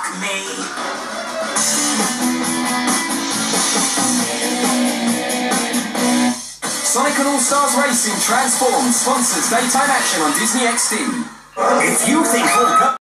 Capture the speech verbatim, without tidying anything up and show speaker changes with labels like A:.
A: Fuck me. Sonic and All-Stars Racing Transformed sponsors daytime action on Disney X D. If you think all